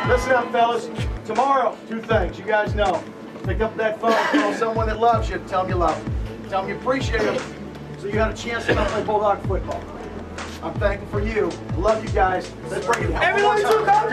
Listen up, fellas. Tomorrow, two things. You guys know. Pick up that phone, call someone that loves you, tell them you love them. Tell them you appreciate them, so you got a chance to play Bulldog football. I'm thankful for you. Love you guys. Let's bring it. Everyone to come